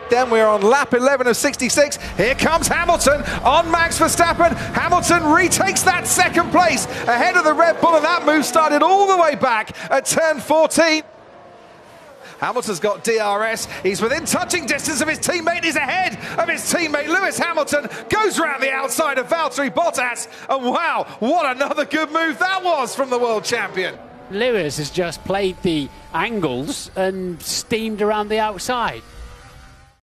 Then we're on lap 11 of 66. Here comes Hamilton on Max Verstappen. Hamilton retakes that second place ahead of the Red Bull, and that move started all the way back at turn 14. Hamilton's got DRS. He's within touching distance of his teammate. He's ahead of his teammate. Lewis Hamilton goes round the outside of Valtteri Bottas. And wow, what another good move that was from the world champion. Lewis has just played the angles and steamed around the outside.